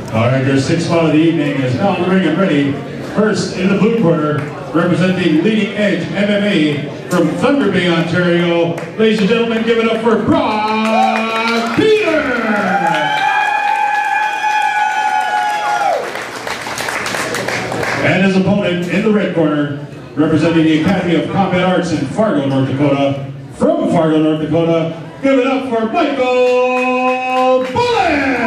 All right, their sixth spot of the evening is now in the ring and ready. First, in the blue corner, representing Leading Edge MMA from Thunder Bay, Ontario. Ladies and gentlemen, give it up for Brock Peter! And his opponent in the red corner, representing the Academy of Combat Arts in Fargo, North Dakota. From Fargo, North Dakota, give it up for Michael Bullen!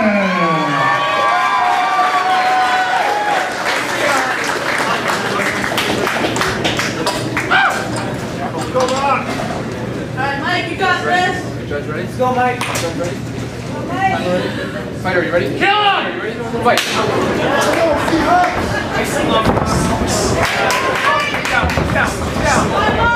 Alright, Mike, you got this. Judge ready? Let's go, Mike. Judge ready? Mike. Fighter, are you ready? Kill him! Are you ready? Fight. Down.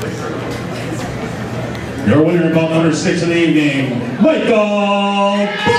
Your winner, bout number 6 of the evening, Michael Bullen!